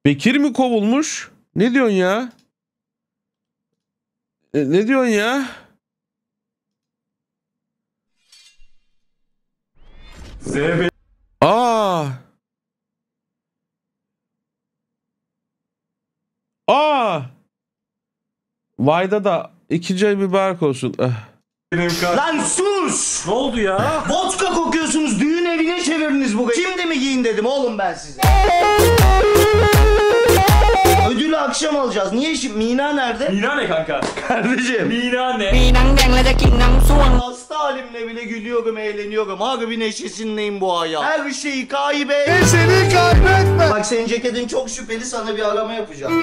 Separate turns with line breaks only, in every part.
Bekir mi kovulmuş? Ne diyorsun ya? Ne diyorsun ya? Aa. Aa. Vayda da 2 ay mübarek olsun.
Lan sus!
Ne oldu ya?
Vodka kokuyorsunuz, düğün evine çevirdiniz burayı. Şimdi mi giyin dedim oğlum ben size. Ödülü akşam alacağız. Niye şimdi? Mina nerede?
Mina ne kanka?
Kardeşim.
Mina ne?
มีนังแดงและจะกินน้ำส้วม
Hasta halimle bile gülüyorum, eğleniyorum. Harbi neşesindeyim bu hayat. Her şeyi kaybet. Seni kaybetme. Bak senin ceketin çok şüpheli, sana bir arama yapacağım.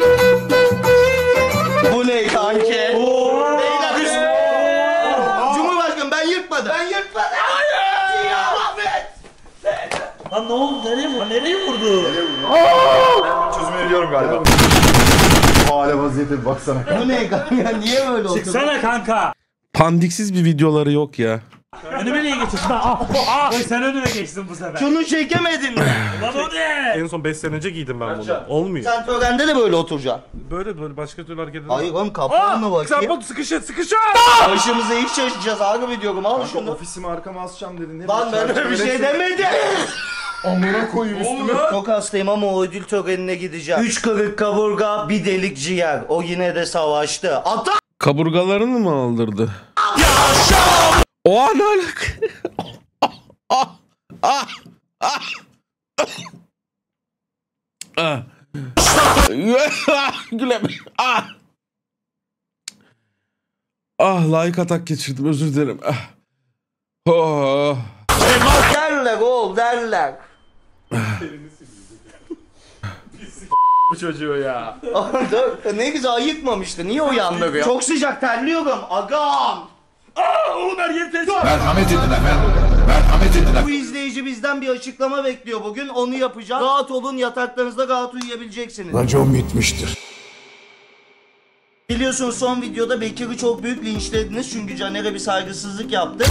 Bu ne kanki? Beyler üstüne. Cumhurbaşkanım ben yırtmadım. Ben yırtmadım. Hayır. Ya Ahmet.
Lan ne oldu? Nereye vurdu?
Çözümünü biliyorum galiba. Bu hale vaziyete bir baksana.
Bu ne kanka? Niye böyle oldu?
Çıksana kanka.
Pandiksiz bir videoları yok ya.
Önüme niye geçiyorsun? Sen önüme geçtin bu sefer.
Şunu çekemedin mi?
Lan o ne?
En son 5 sene önce giydim ben bunu. Olmuyor.
Sen törende de böyle oturacaksın.
Böyle başka türlü hareket edemem.
Hayır oğlum kapağına bakayım.
Sen sıkışır.
Başımıza hiç şaşacağız harbi diyorum al şunu.
Ofisimi arkama asacağım dedin. Ne
Lan ben öyle bir şey demedim.
Amına koyayım üstüme.
Çok hastayım ama o ödül törenine gideceğim. 3 kırık kaburga, bir delik ciğer. O yine de savaştı. Ata!
Kaburgalarını mı aldırdı? O an alak. Gülem. Like atak geçirdim, özür dilerim.
Derler oğul derler.
Bu çocuğu ya.
Ne güzel ayıkmamıştı. Niye uyandırıyor? Çok sıcak terliyorum. Agam.
Oğlum her yeri test.
Merhamet edin efendim. Merhamet edin efendim.
Bu izleyici bizden bir açıklama bekliyor bugün. Onu yapacağız. Rahat olun, yataklarınızda rahat uyuyabileceksiniz.
Racon bitmiştir.
Biliyorsunuz son videoda Bekir'i çok büyük linçlediniz çünkü Caner'e bir saygısızlık yaptı.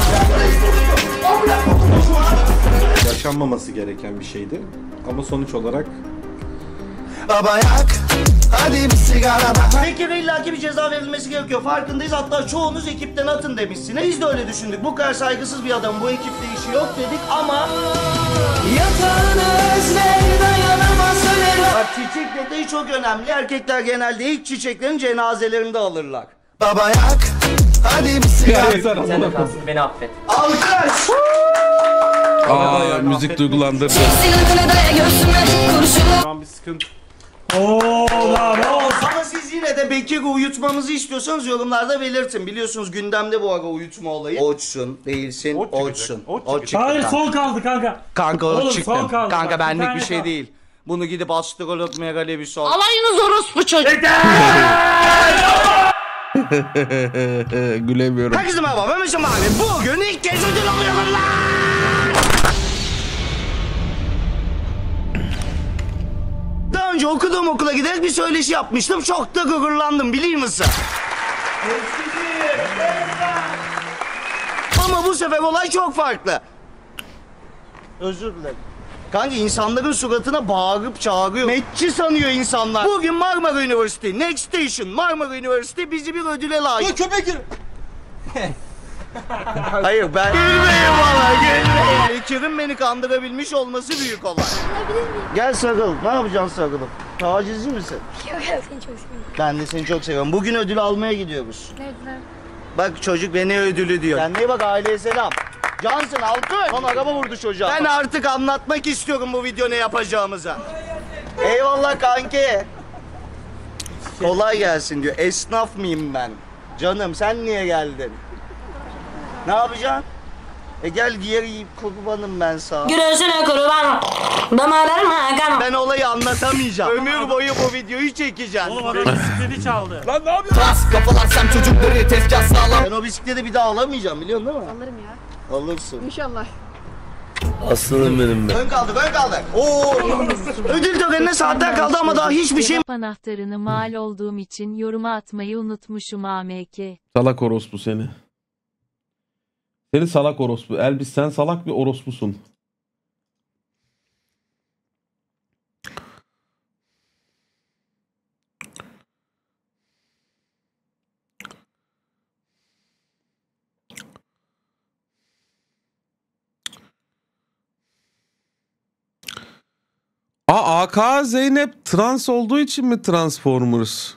Yaşanmaması gereken bir şeydi. Ama sonuç olarak
Baba yak, hadi bir sigara bak. Bekir'e illaki bir ceza verilmesi gerekiyor. Farkındayız, hatta çoğunuz ekipten atın demişsiniz. Biz de öyle düşündük. Bu kadar saygısız bir adam bu ekipte işi yok dedik ama... Bak çiçek detayı çok önemli. Erkekler genelde ilk çiçeklerin cenazelerinde alırlar. Baba yak, hadi bir sigara.
Sen de kalsın, beni affet.
Alkış!
Müzik duygulandırdı.
şu an bir sıkıntı.
Ama siz yine de Bekir'i uyutmamızı istiyorsanız yorumlarda belirtin. Biliyorsunuz gündemde bu ara uyutma olayı. Oçsun, değilsin,
Ot çıkacak,
oçsun.
ot
Ot çıktı.
Hayır
kanka.
son kaldı kanka.
Kanka
Oğlum,
ot çıktı.
son kaldı
Kanka
bak,
benlik
bir
bir
tane
şey
kaldı.
değil. Bunu gidip astrolog Megali bir sor.
Alayınız orospu çocuk.
Gülemiyorum.
Herkese merhaba ben Mesut abi. Bugün ilk kez ödül alıyorum lan. Daha önce okuduğum okula giderek bir söyleşi yapmıştım. Çok da gururlandım biliyor musun? Ama bu sefer olay çok farklı. Özür dilerim. Kanka insanların suratına bağırıp çağırıyor. Metçi sanıyor insanlar. Bugün Marmara Üniversitesi, Next Station, Marmara Üniversitesi bizi bir ödüle layık. Köpek Hayır ben... Gülmeyin bana gülmeyin. Bekir'in beni kandırabilmiş olması büyük olay. Gel sarıl. Ne yapacaksın sarılıp? Tacizci misin?
Yok ya seni çok seviyorum.
Ben de seni çok seviyorum. Bugün ödül almaya gidiyoruz.
Nereden?
Bak çocuk beni ödülü diyor. Kendine bak aileye selam. Cansın alkış. Lan araba vurdu çocuğa. Ben artık anlatmak istiyorum bu video ne yapacağımıza. Eyvallah kanki. Kolay gelsin diyor. Esnaf mıyım ben? Canım sen niye geldin? Ne yapacaksın? Gel giyer yiyip kurbanım ben sana.
Güreşine kurban. Damarlarım hakan.
Ben olayı anlatamayacağım. Ömür boyu bu videoyu çekeceğim.
Oğlum adam bisikleti çaldı.
Lan ne yapıyorsun? Kafalarsam çocukları tezgah sağlam. Ben o bisikleti bir daha alamayacağım biliyorsun değil mi?
Alırım ya.
Alırsın.
İnşallah.
Aslanım benim be.
Ön kaldık. Oo. Ödül törenine saatler kaldı ama daha hiçbir şey...
Anahtarını mal olduğum için yoruma atmayı unutmuşum AMK.
Salak orospu seni. Seni salak orospu. Elbis sen salak bir orospusun. AK Zeynep trans olduğu için mi Transformers?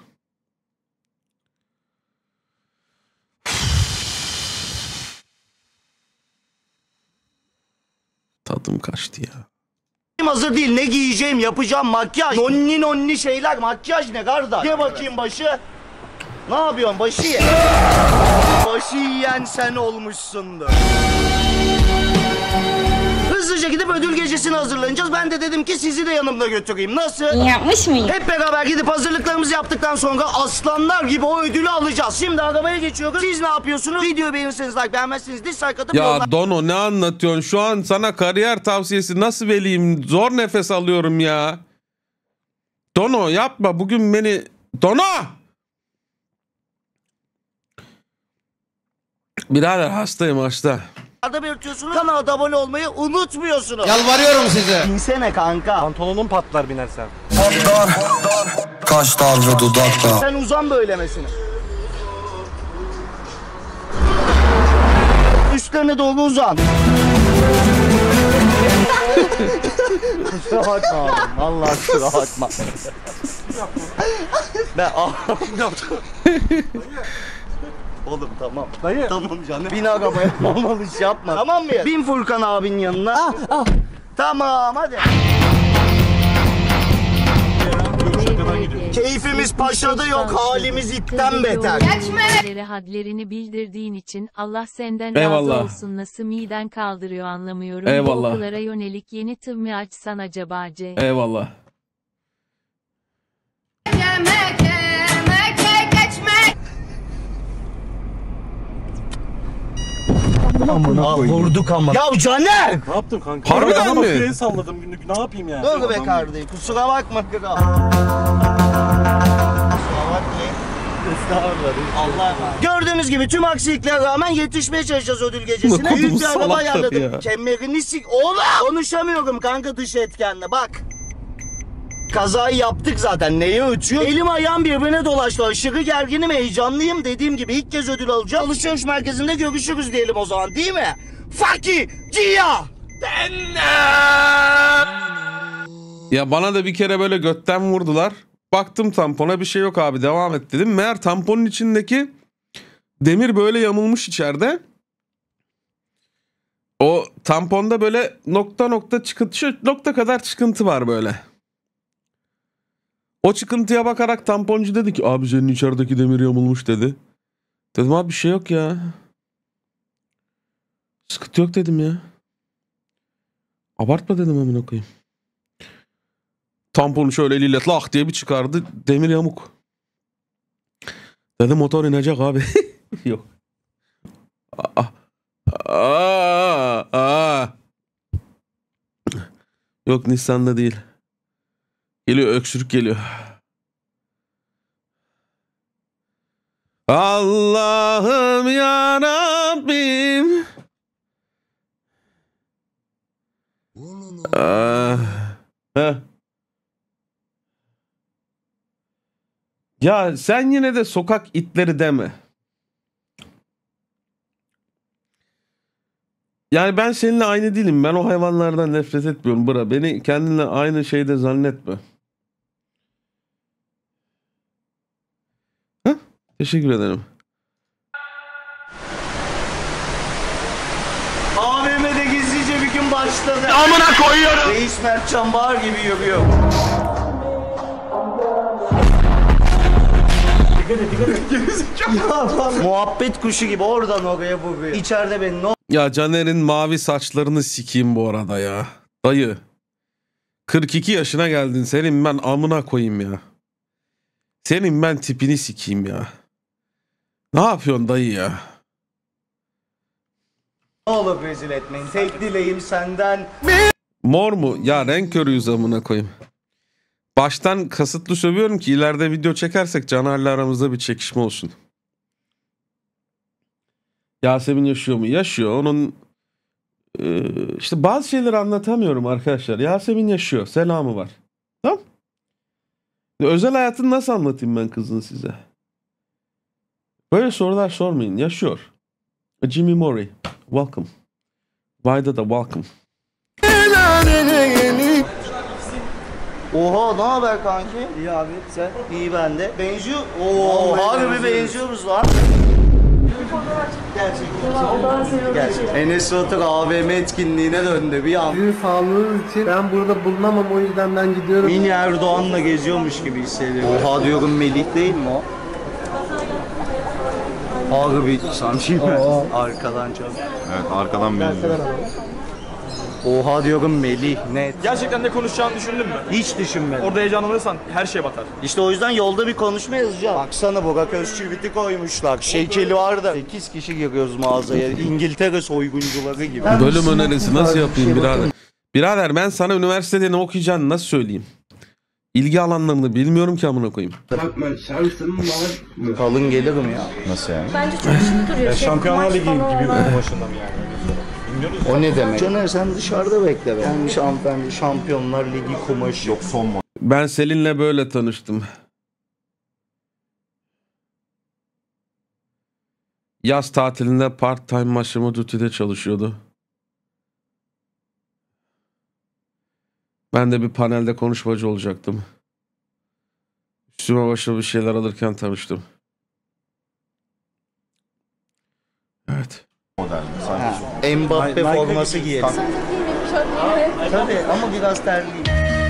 Tadım kaçtı ya.
Hazır değil, ne giyeceğim, yapacağım makyaj. Nonni şeyler, makyaj ne kardeş? Ye bakayım başı. Ne yapıyorsun, başı ye. Başı yiyen sen olmuşsundur. Hızlıca gidip ödül gecesine hazırlanacağız. Ben de dedim ki sizi de yanımda götüreyim. Nasıl?
Yapmış mıyım?
Hep beraber gidip hazırlıklarımızı yaptıktan sonra aslanlar gibi o ödülü alacağız. Şimdi arabaya geçiyoruz. Siz ne yapıyorsunuz? Videoyu beğenirseniz like, beğenmezseniz dislike atıp
Ya Dono ne anlatıyorsun? Şu an sana kariyer tavsiyesi nasıl vereyim? Zor nefes alıyorum ya. Dono yapma bugün beni... Dono! Birader hastayım hasta.
belirtiyorsunuz. Kanala abone olmayı unutmuyorsunuz.
Yalvarıyorum size.
İnsene kanka.
Pantolonun patlar binersen.
Kaşlar ve dudakta.
Sen uzan böylemesine. Üstlerine doğru uzan. Kusura bakma abi. Allah kusura bakma. Ben yaptım. Oğlum tamam.
Dayı.
Tamam canım. Bin arabaya olmalı iş yapma. Tamam mı? Bin Furkan abinin yanına. Tamam hadi. Keyfimiz paşada yok, halimiz itten beter.
Hadlerini bildirdiğin için Allah senden
Eyvallah.
razı olsun. Nasıl miden kaldırıyor anlamıyorum.
Eyvallah.
Bu okullara yönelik yeni tır mı açsan acaba C?
Eyvallah.
Vurduk ama. Ya Caner!
Ne yaptım kanka?
Harbiden
Ama
mi?
freni salladım günlük. Ne yapayım ya?
Dur be kardeşim, kusura bakma kral. Kusura bakmayın. Allah Gördüğünüz gibi tüm aksiliklere rağmen yetişmeye çalışacağız ödül gecesine.
Kodum
Büyük bir araba
salaklar
ayarladım.
ya.
Kemerini sik... Oğlum! Konuşamıyorum kanka dış etkenle bak. Kazayı yaptık zaten. Neye ötüyor? Elim ayağım birbirine dolaştı. Aşırı gerginim, heyecanlıyım. Dediğim gibi ilk kez ödül alacağım. Alışveriş merkezinde görüşürüz diyelim o zaman değil mi? Faki Cia!
Ya bana da bir kere böyle götten vurdular. Baktım tampona bir şey yok abi devam et dedim. Meğer tamponun içindeki demir böyle yamulmuş içeride. O tamponda böyle nokta nokta çıkıntı, şu nokta kadar çıkıntı var böyle. O çıkıntıya bakarak tamponcu dedi ki abi senin içerideki demir yamulmuş dedi. Dedim abi bir şey yok ya. Sıkıntı yok dedim ya. Abartma dedim amına koyayım. Tamponu şöyle eliyle lak diye bir çıkardı. Demir yamuk. Dedim motor inecek abi. Yok. Yok Nissan'da değil. Geliyor öksürük geliyor. Allah'ım ya Rabbim. Heh. Ya sen yine de sokak itleri deme. Yani ben seninle aynı değilim. Ben o hayvanlardan nefret etmiyorum. Bırak beni kendinle aynı şeyde zannetme. Heh, teşekkür ederim.
AVM'de gizlice bir gün başladı. Amına koyuyorum. Reis Mertcan Bağır gibi yürüyor. Muhabbet kuşu gibi oradan oraya vuruyor. İçeride beni ne
Ya Caner'in mavi saçlarını sikeyim bu arada ya. Dayı. 42 yaşına geldin. Senin ben amına koyayım ya. Senin ben tipini sikeyim ya. Ne yapıyorsun dayı ya?
olur rezil etmeyin. Tek dileğim senden.
Mor mu? Ya renk körüyüz amına koyayım. Baştan kasıtlı sövüyorum ki ileride video çekersek Caner'le aramızda bir çekişme olsun. Yasemin yaşıyor mu? Yaşıyor. Onun işte bazı şeyleri anlatamıyorum arkadaşlar. Yasemin yaşıyor. Selamı var. Tamam. Özel hayatını nasıl anlatayım ben kızın size? Böyle sorular sormayın. Yaşıyor. Jimmy Murray. Welcome. Vayda da welcome.
Oha ne haber kanki? İyi abi sen? İyi ben de. Benziyor. Oo harbi benziyoruz lan. Gerçekten. Enes Batur AVM etkinliğine döndü bir an.
Sizin sağlığınız için ben burada bulunamam, o yüzden ben gidiyorum.
Mini Erdoğan'la geziyormuş gibi hissediyorum. Oha diyorum Melih değil mi o? Harbi sanki arkadan çok.
Evet arkadan benziyor.
Oha diyorum Melih net.
Gerçekten ne konuşacağını düşündün mü?
Hiç düşünmedim.
Orada heyecanlanırsan her şey batar.
İşte o yüzden yolda bir konuşma yazacağım. Baksana Burak Özçivit'i koymuşlar. Şekeli var da. 8 kişi giriyoruz mağazaya. İngiltere soyguncuları gibi.
Bölüm önerisi nasıl yapayım birader? Birader ben sana üniversitede ne okuyacağını nasıl söyleyeyim? İlgi alanlarını bilmiyorum ki amına koyayım.
Şansım var.
Kalın gelirim ya.
Nasıl yani?
Bence çok şık duruyor.
Şampiyonlar Ligi gibi
falan.
başında mı yani?
O ne demek? Caner sen dışarıda bekle be. Gelmiş hanımefendi Şampiyonlar Ligi kumaşı.
Yok son mu?
Ben Selin'le böyle tanıştım. Yaz tatilinde part-time Massimo Dutti'de çalışıyordu. Ben de bir panelde konuşmacı olacaktım. Üstüme başıma bir şeyler alırken tanıştım. Evet.
Model sanki.
Mbappe forması giyelim. Tabii ama biraz terliyim.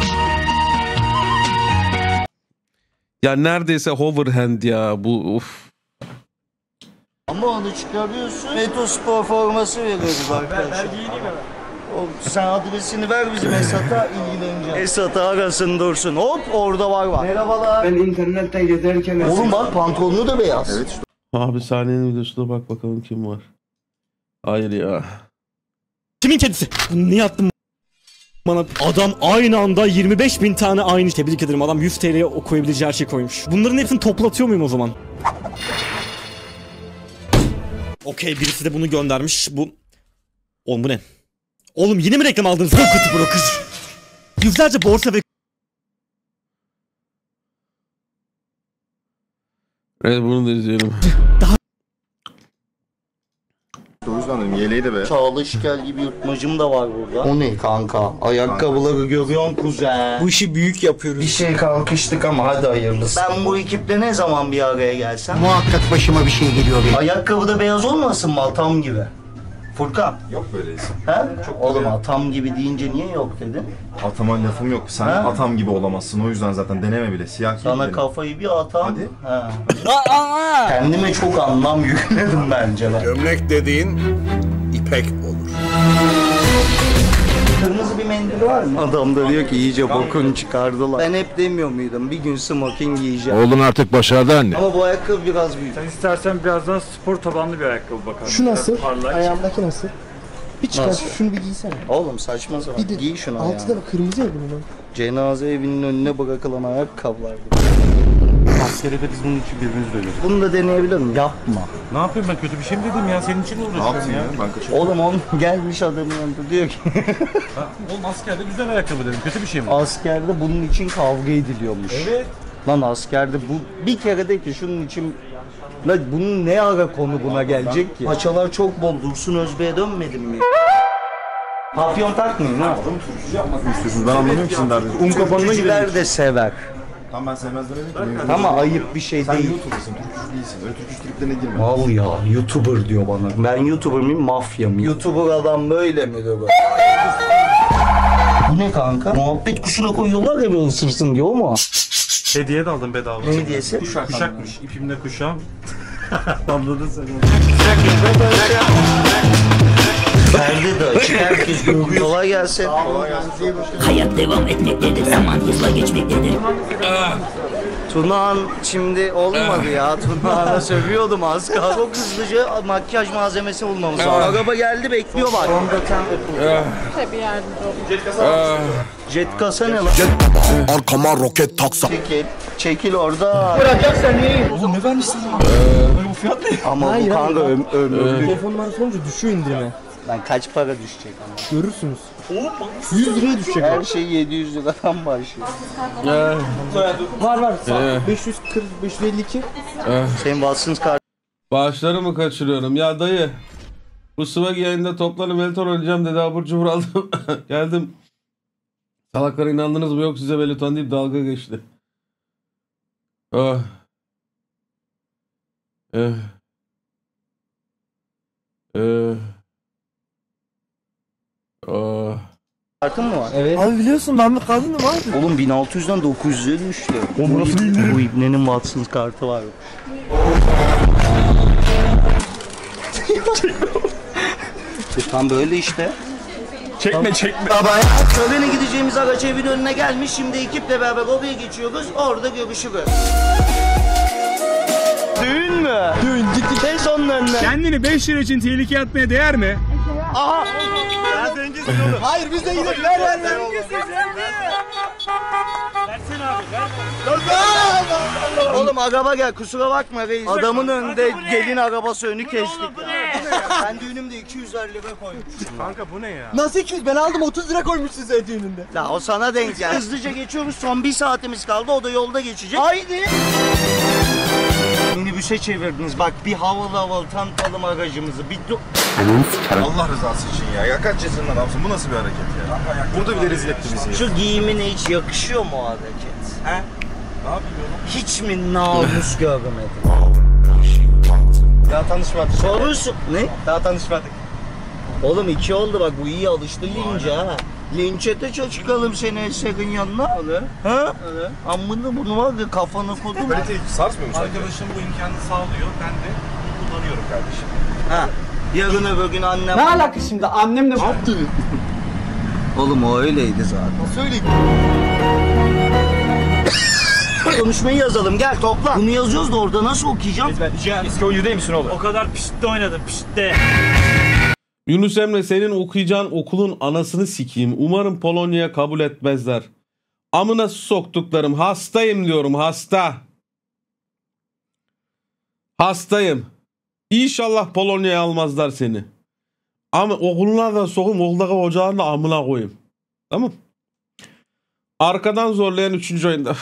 Ya neredeyse hoverhand ya bu uf.
Ama onu çıkarıyorsun. Metospor forması veriyoruz arkadaşlar. Sen adresini ver bizim Esat'a ilgileneceğim. Esat'a arasın dursun. Hop orada var. Merhabalar.
Ben internetten gezerken...
Oğlum bak pantolonu da beyaz.
Evet.
Abi sahnenin videosuna bak bakalım kim var. Hayır ya.
Kimin kedisi? Bunu niye attın bana? Adam aynı anda 25.000 tane aynı. Tebrik ederim, adam 100 TL'ye koyabileceği her şey koymuş. Bunların hepsini toplatıyor muyum o zaman? Okey, birisi de bunu göndermiş. Oğlum bu ne? Oğlum yine mi reklam aldınız? Bu kötü broker. Yüzlerce borsa ve
Evet bunu da izleyelim.
O yüzden dedim yeleği de be.
Çağla Şikel gibi yırtmacım da var burada. O ne kanka? Ayakkabıları görüyorsun kuzen.
bu işi büyük yapıyoruz.
Bir şey kalkıştık ama hadi hayırlısı. Ben bu ekiple ne zaman bir araya gelsem?
Muhakkak başıma bir şey geliyor benim.
Ayakkabı da beyaz olmasın mı atam gibi? Furkan.
Yok böyle isim.
He? Oğlum atam gibi deyince niye yok dedin?
Atama lafım yok. Sen
Ha?
atam gibi olamazsın. O yüzden zaten deneme bile. Siyah
Sana
giyelim.
kafayı bir atam.
Hadi.
He. Kendime çok anlam yükledim bence ben.
Gömlek dediğin ipek olur.
Kırmızı bir mendil var mı? Adam da diyor ki iyice bokunu çıkardılar. Ben hep demiyor muydum bir gün smoking giyeceğim.
Oğlun artık başardı anne.
Ama bu ayakkabı biraz büyük.
Sen istersen birazdan spor tabanlı bir ayakkabı bakalım.
Şu nasıl?
Biraz parlak.
Ayağımdaki nasıl? Bir çıkar
Nasıl?
şunu bir giysene.
Oğlum saçma sapan.
Bir de
Giy şunu
altı da
ya.
bak kırmızı ya bunun.
Cenaze evinin önüne bırakılan ayakkabılar.
Askerde biz bunun için birbirimizi dövüyoruz.
Bunu da deneyebilir miyim? Yapma.
Ne yapayım ben, kötü bir şey mi dedim ya? Senin için
Ne
uğraşıyorum
yaptın
ya.
ya? Ben kaçırdım.
Oğlum on gelmiş adamın yanında diyor ki
Oğlum askerde güzel ayakkabı dedim. Kötü bir şey mi?
askerde bunun için kavga ediliyormuş.
Evet.
Lan askerde bu bir kere de ki şunun için lan bunun ne ara konu buna gelecek ki? Paçalar çok bol. Dursun Özbey'e dönmedim mi? Papyon takmayın ha.
İstiyorsunuz. Ben anlamıyorum ki sizin derdinizi. Un kapanına gidelim.
Türkücüler de sever.
Tamam ben sevmez demedim ki.
Ama ayıp bir şey
Sen
değil.
YouTuber'sın. Türkücü değilsin. Öyle türkücü triplerine girme.
Mal ya YouTuber diyor bana. Ben YouTuber mıyım mafya mıyım? YouTuber adam böyle mi diyor? Bu ne kanka? Muhabbet kuşuna koyuyorlar ya böyle ısırsın diyor mu?
Hediye de aldım bedava.
Ne hediyesi?
Kuşakmış. İpimde kuşağım. Anladın sen.
Perde de açık herkes görüyor. Kolay gelsin.
Hayat devam etmektedir. Zaman hızla geçmektedir.
Tunağan şimdi olmadı ya. Tunağan'a sövüyordum az kaldı. Çok hızlıca makyaj malzemesi bulmamız lazım. Araba geldi bekliyor bak.
Tabii yardımcı olun.
Jet kasa ne lan?
Arkama roket taksa.
Çekil orada. Bırakacaksan niye?
Oğlum ne vermişsin ya? Böyle bu fiyat ne?
Ama
Hayır,
bu kanka ömürlük.
Telefon numarası olunca düşüyor indirime.
Lan kaç para düşecek ama?
Görürsünüz. 100 liraya düşecek.
Her şey 700 liradan başlıyor.
Var. 540, 552.
Senin Watson's kart.
Bağışları mı kaçırıyorum? Ya dayı. Bu Swag yayında toplanıp Elton oynayacağım dedi. Abur cubur aldım. Geldim. Salaklara inandınız mı yok size Belutan deyip dalga geçti. Oh. Oh.
Farkın mı var?
Evet. Abi biliyorsun ben bir kadınım abi.
Oğlum 1600'den 900'e düştü. Bu ibnenin Watsons kartı var. Tam böyle işte.
Çekme.
Törene gideceğimiz araç evin önüne gelmiş. Şimdi ekiple beraber oraya geçiyoruz. Orada görüşürüz. Düğün mü? Düğün ciddi. Tez onun önüne.
Kendini 5 lira için tehlikeye atmaya değer mi?
Aha. Ben zenginsin oğlum. Hayır biz de gidelim. Ver.
Versene abi ver.
Oğlum araba gel kusura bakma reis. Adamın önünde gelin arabası önü kestik ya. Ben düğünümde 250 lira koymuşum.
Kanka bu ne ya?
Nasıl 200? Ben aldım 30 lira koymuşsun sen düğününde.
La o sana denk gel. Hızlıca geçiyoruz son 1 saatimiz kaldı o da yolda geçecek. Haydi. Minibüse çevirdiniz bak bir havalı tanıtalım aracımızı.
Allah rızası için ya. Ya kaç yaşında adamsın? Bu nasıl bir hareket ya? Burada bile rezil etti bizi ya.
Şu giyimine hiç yakışıyor mu o hareket? He?
Ne yapayım oğlum?
Hiç mi namus görmedin?
Daha tanışmadık.
Soruyorsun. Ne?
Daha tanışmadık.
Oğlum 2 oldu bak bu iyi alıştı lince ha. Linçete çıkalım seni Eser'in yanına.
Olur.
Ha?
Olur.
Amına bunu var ya kafana kodum.
Kaliteyi sarsmıyor mu sence?
Arkadaşım bu imkanı sağlıyor. Ben de kullanıyorum kardeşim.
Ha. Yarın öbür gün annem...
Ne alaka şimdi annemle... Ne yaptın?
Oğlum o öyleydi zaten.
Nasıl öyleydi?
Konuşmayı yazalım gel topla. Bunu yazıyoruz da orada nasıl okuyacağım?
Ben eski oyuncu değil misin oğlum?
O kadar piştte oynadım piştte.
Yunus Emre senin okuyacağın okulun anasını sikeyim. Umarım Polonya'ya kabul etmezler. Amına soktuklarım. Hastayım diyorum hasta. Hastayım. İnşallah Polonya'ya almazlar seni. Ama okuluna da sokayım. Okuldaki ocağını da amına koyayım. Tamam. Arkadan zorlayan 3. oyunda.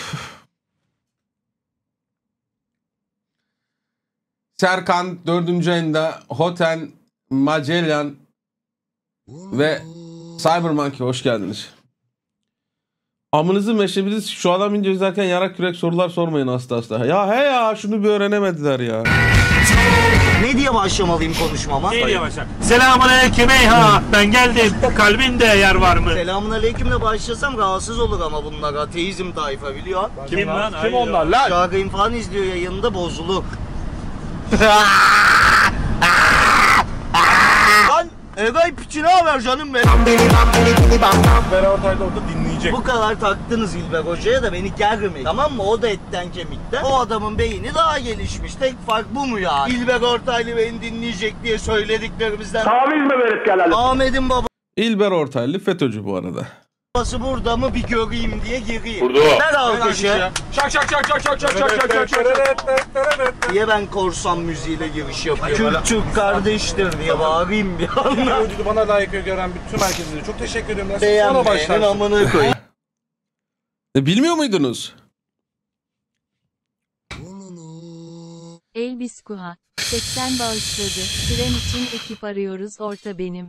Serkan 4. ayında Hoten, Magellan ve Cybermonkey hoş geldiniz. Amınızı meşrebiniz şu adam ince izlerken yarak yürek sorular sormayın hasta. Ya he ya şunu bir öğrenemediler ya.
Ne diye başlamalıyım konuşmama?
Ne diye başlar? Selamünaleyküm eyha ben geldim. Kalbinde yer var mı?
Selamünaleykümle başlasam rahatsız olur ama bunlar ateizm tayfa biliyor.
Kim lan?
Kim onlar lan?
Şarkıyım falan izliyor yayında bozulur. Lan Egay piçi ne haber canım benim?
Beraber orada dinleyecek.
Bu kadar taktınız İlber Hoca'ya da beni germeyin. Tamam mı? O da etten kemikten. O adamın beyni daha gelişmiş. Tek fark bu mu ya? İlber Ortaylı beni dinleyecek diye söylediklerimizden.
Taviz mi verip gelelim?
Ahmet'in
İlber Ortaylı FETÖ'cü bu arada.
babası burada mı bir göreyim diye gireyim. Burada. Ver alkışı.
Şak.
Diye ben korsan müziğiyle giriş yapıyorum. Türk kardeştir diye bağırayım bir anda.
Vücudu bana layık gören bütün herkese çok teşekkür ederim. Sonra
Beğenmeyenin
başlarsın.
amını koyayım.
Bilmiyor muydunuz?
Elbiskuha. 80 bağışladı. Tren için ekip arıyoruz orta benim.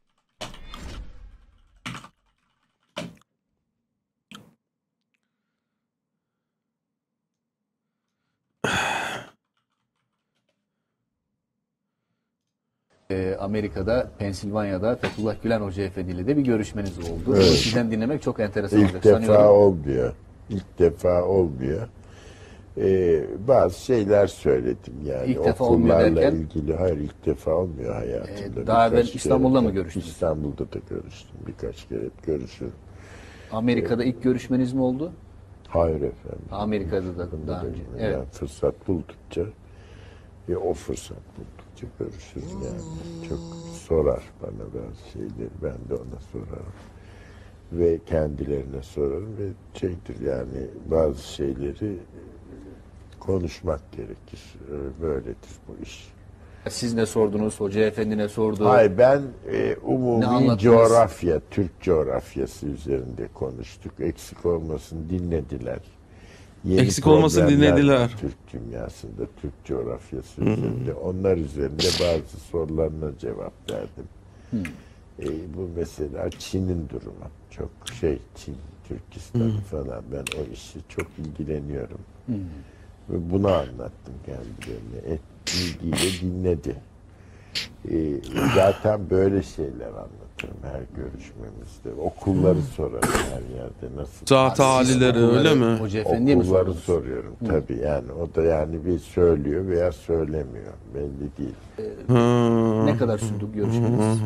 Amerika'da, Pensilvanya'da Fethullah Gülen Hoca Efendi ile de bir görüşmeniz oldu.
Evet.
Sizden dinlemek çok enteresan
İlk
olacak
defa
sanıyorum.
olmuyor. İlk defa olmuyor. Bazı şeyler söyledim yani.
İlk defa olmuyor
okullarla
derken?
ilgili. Hayır ilk defa olmuyor hayatımda.
Daha evvel
Birkaç
İstanbul'da
kere
mı görüştünüz?
İstanbul'da da görüştüm. Birkaç kere görüşüyorum.
Amerika'da ilk görüşmeniz mi oldu?
Hayır efendim.
Amerika'da da daha önce.
Yani
Evet.
fırsat buldukça o fırsat buldukça görüşürüz yani. Çok sorar bana bazı şeyleri. Ben de ona sorarım. Ve kendilerine sorarım ve şeydir yani bazı şeyleri konuşmak gerekir. Böyledir bu iş.
Siz ne sordunuz? Hoca Efendi ne sordu?
Hayır ben
Ne
umumi
anlattınız?
coğrafya, Türk coğrafyası üzerinde konuştuk. Eksik olmasın dinlediler.
Eksik olmasın
problemler var
dinlediler.
Türk dünyasında, Türk coğrafyası üzerinde. Onlar üzerinde bazı sorularına cevap verdim. Bu mesela Çin'in durumu. Çok Çin, Türkistan falan. Ben o işi çok ilgileniyorum. Ve bunu anlattım kendilerine. İlgiyle dinledi. Zaten böyle şeyler anlatırım her görüşmemizde. Okulları sorarım her yerde nasıl.
Zat halileri öyle mi?
Okulları soruyorum tabii yani. O da yani bir söylüyor veya söylemiyor. Belli değil.
Ne kadar sürdü görüşmeniz?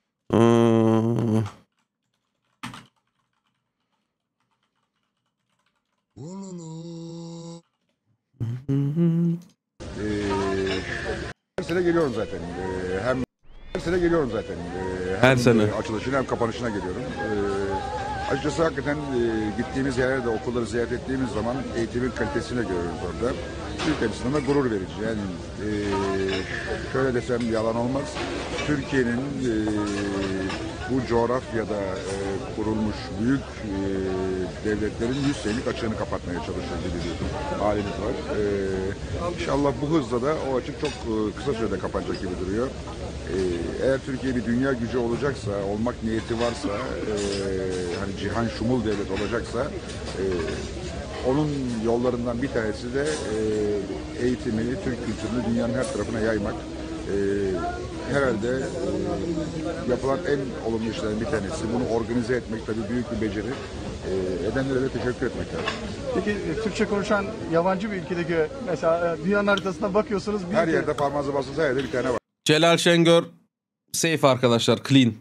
Her sene geliyorum zaten. Her sene geliyorum zaten.
Her sene.
Açılışına hem kapanışına geliyorum. Açıkçası hakikaten gittiğimiz yerlerde okulları ziyaret ettiğimiz zaman eğitimin kalitesini görüyoruz orada. Türkiye açısından da gurur verici. Yani şöyle desem yalan olmaz. Türkiye'nin bu coğrafyada kurulmuş büyük devletlerin 100 senelik açığını kapatmaya çalışıyor gibi bir halimiz var. İnşallah bu hızla da o açık çok kısa sürede kapanacak gibi duruyor. Eğer Türkiye bir dünya gücü olacaksa, olmak niyeti varsa, hani cihan şumul devlet olacaksa, onun yollarından bir tanesi de eğitimini, Türk kültürünü dünyanın her tarafına yaymak. Herhalde yapılan en olumlu işlerden bir tanesi. Bunu organize etmek tabii büyük bir beceri. Edenlere de teşekkür etmek lazım.
Peki Türkçe konuşan yabancı bir ülkedeki mesela dünyanın haritasına bakıyorsunuz.
Her yerde parmağınıza basılsa her yerde bir tane var.
Celal Şengör safe arkadaşlar, clean.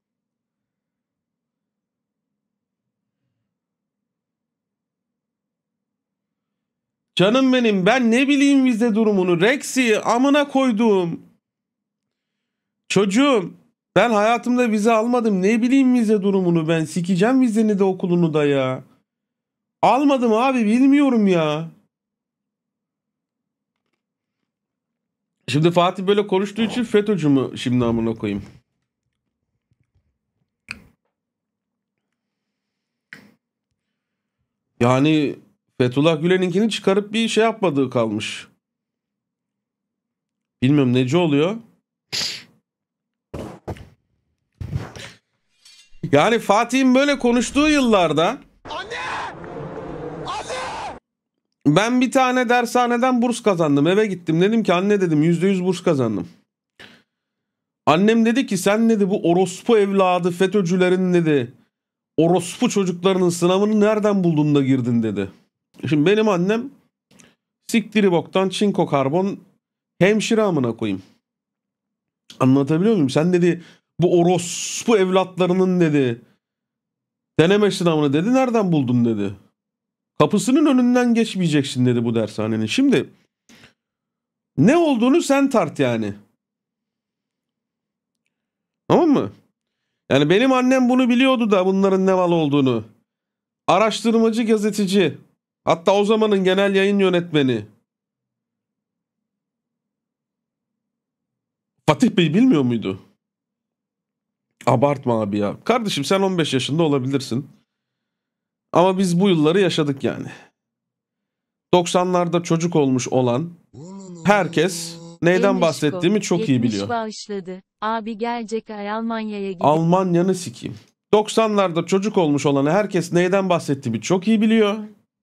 Canım benim, ben ne bileyim vize durumunu. Rex'i amına koyduğum. Çocuğum, ben hayatımda vize almadım. Ne bileyim vize durumunu ben. Sikeceğim vizeni de okulunu da ya. Almadım abi, bilmiyorum ya. Şimdi Fatih böyle konuştuğu için FETÖ'cü mü şimdi amına koyayım? Yani Fethullah Gülen'inkini çıkarıp bir şey yapmadığı kalmış. Bilmiyorum nece oluyor. Yani Fatih'in böyle konuştuğu yıllarda ben bir tane dershaneden burs kazandım. Eve gittim. Dedim ki anne dedim %100 burs kazandım. Annem dedi ki sen dedi bu orospu evladı FETÖ'cülerin dedi orospu çocuklarının sınavını nereden buldun da girdin dedi. Şimdi benim annem siktiri boktan çinko karbon hemşire amına koyayım. Anlatabiliyor muyum? Sen dedi bu orospu evlatlarının dedi deneme sınavını dedi nereden buldun dedi. Kapısının önünden geçmeyeceksin dedi bu dershanenin. Şimdi ne olduğunu sen tart yani. Tamam mı? Yani benim annem bunu biliyordu da bunların ne mal olduğunu. Araştırmacı gazeteci. Hatta o zamanın genel yayın yönetmeni. Fatih Bey bilmiyor muydu? Abartma abi ya. Kardeşim sen 15 yaşında olabilirsin. Ama biz bu yılları yaşadık yani. 90'larda çocuk olmuş olan herkes neyden bahsettiğimi çok iyi biliyor.
Bağışladı. Abi gelecek ay Almanya'ya gidiyor.
Almanya'nı sikeyim. 90'larda çocuk olmuş olan herkes neyden bahsettiğimi çok iyi biliyor.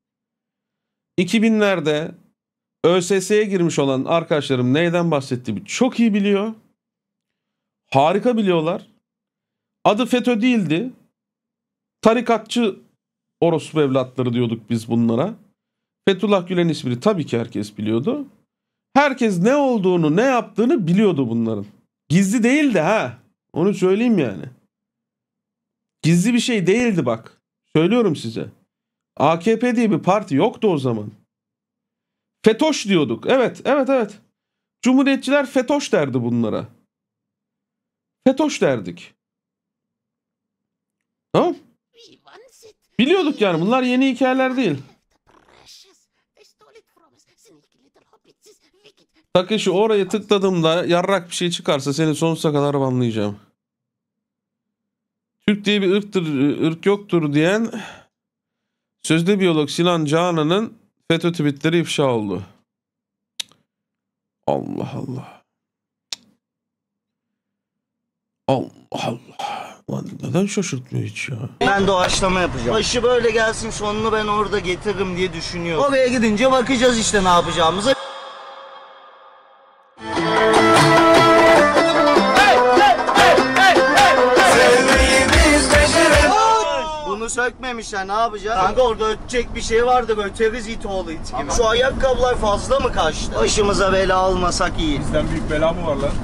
2000'lerde ÖSS'ye girmiş olan arkadaşlarım neyden bahsettiğimi çok iyi biliyor. Harika biliyorlar. Adı FETÖ değildi. Tarikatçı orospu evlatları diyorduk biz bunlara. Fethullah Gülen ismini tabii ki herkes biliyordu. Herkes ne olduğunu, ne yaptığını biliyordu bunların. Gizli değildi ha. Onu söyleyeyim yani. Gizli bir şey değildi bak. Söylüyorum size. AKP diye bir parti yoktu o zaman. FETÖ'ş diyorduk. Evet. Cumhuriyetçiler FETÖ'ş derdi bunlara. FETÖ'ş derdik. Tamam. Biliyorduk yani. Bunlar yeni hikayeler değil. Takeshi oraya tıkladığımda yarrak bir şey çıkarsa seni sonsuza kadar banlayacağım. Türk diye bir ırk yoktur diyen sözde biyolog Sinan Canan'ın FETÖ tweetleri ifşa oldu. Allah Allah. Allah Allah. Lan neden şaşırtmıyor hiç ya?
Ben doğaçlama yapacağım. Başı böyle gelsin, sonunu ben orada getiririm diye düşünüyorum. Oraya gidince bakacağız işte ne yapacağımıza. Bunu sökmemişler, ne yapacağız? Kanka orada ötecek bir şey vardı, öteriz it oğlu it gibi. Şu ayakkabılar fazla mı kaçtı? Başımıza bela almasak iyi.
Bizden büyük bela mı var lan?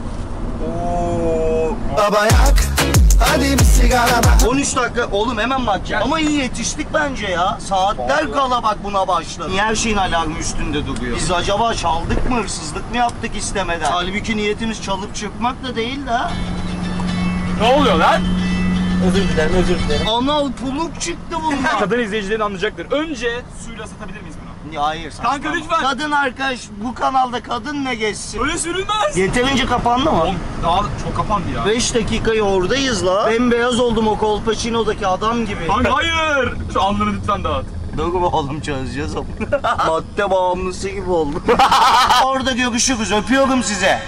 Babayak, hadi bir sigara bak. 13 dakika oğlum, hemen bakacağım. Ama iyi yetiştik bence ya. Saatler kala bak buna başladı. Niye her şeyin alarmı üstünde duruyor? Biz acaba çaldık mı, hırsızlık mı yaptık istemeden? Halbuki niyetimiz çalıp çırpmak da değil de ha.
Ne oluyor lan?
Özür dilerim.
Anal puluk çıktı bundan.
Kadın izleyicilerin anlayacaktır. Önce suyla ısıtabilir miyiz bunu?
Ya hayır.
Kanka lütfen.
Kadın arkadaş, bu kanalda kadın ne geçsin?
Öyle sürülmez.
Yeterince kapandı mı?
Daha çok kapandı ya.
5 dakikayı oradayız la. Bembeyaz oldum o Kolpaçino'daki adam gibi.
Kanka hayır. Şu alnını lütfen dağıt.
Dur oğlum, çözeceğiz onu. Madde bağımlısı gibi oldum. Orada görüşürüz. Öpüyorum size.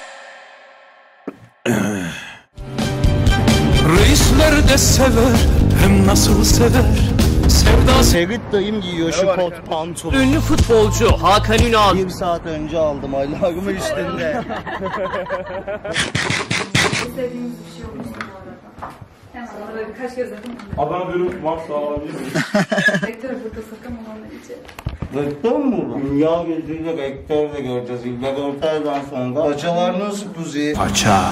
Reisler de sever, hem nasıl sever. Sevda
Ferit dayım giyiyor şu kot pantolonu.
Ünlü futbolcu Hakan Ünal.
1 saat önce aldım alarmı üstünde.
İstediğimiz bir şey olmuş bu arada. Hemen ona böyle birkaç kez yapın.
Adana dürüm varsa alabilir miyim?
Rektör burada sakın olanlar için.
Rektör mü bu? Dünya gezdiğinde rektör de göreceğiz. İlber Ortay'dan sonra. Paçalar nasıl kuzi?
Paça.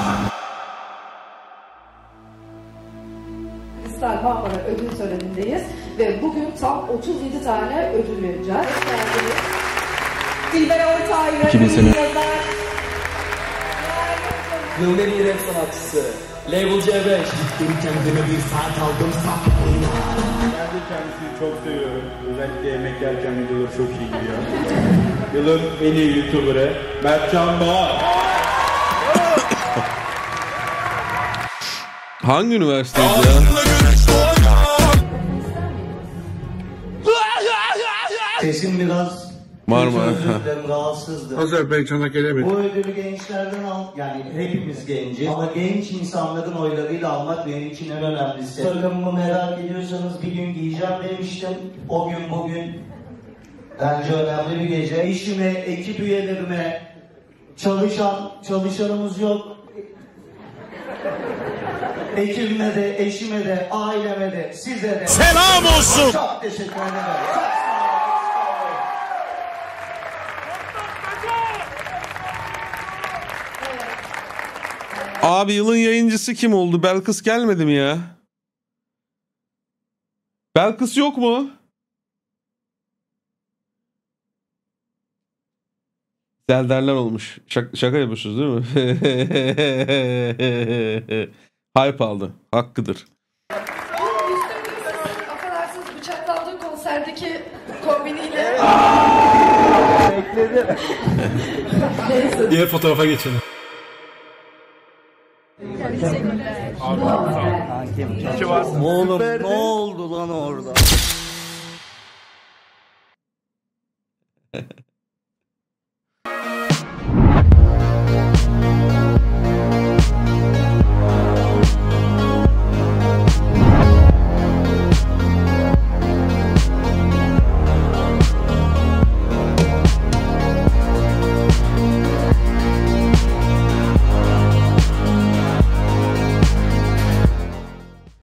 Kristal Bağlara ödül törenindeyiz ve bugün tam 37 tane ödül vereceğiz. İlber Ortaylı,
2000 sene.
yazar.
Yılın en iyi rap sanatçısı. Label C5.
kendime bir saat aldım
Ben de kendisini çok seviyorum. Özellikle yemek yerken videoları çok iyi gidiyor. Yılın en iyi YouTuber'ı Mertcan Bağ.
Hangi üniversiteydi ya?
Sesim biraz
Marmara.
özür dilerim, rahatsızdı.
Azerbaycan'a gelemedim.
Bu ödülü gençlerden al, yani hepimiz genciz. Ama genç insanların oylarıyla almak benim için en önemlisi. Takımımı merak ediyorsanız bir gün giyeceğim demiştim. O gün bugün. Bence önemli bir gece. Eşime, ekip üyelerime, çalışanımız yok. Ekibime de, eşime de, aileme de, size de.
Selam olsun.
Çok teşekkür ederim.
Abi yılın yayıncısı kim oldu? Belkıs gelmedi mi ya? Belkıs yok mu? Zelderler olmuş. Şaka yapıyorsunuz değil mi? Hype aldı. Hakkıdır.
Affedersiniz, bıçaklandığı konserdeki kombiniyle.
Bekledim.
Diğer fotoğrafa geçelim.
Oğlum ne oldu lan orada?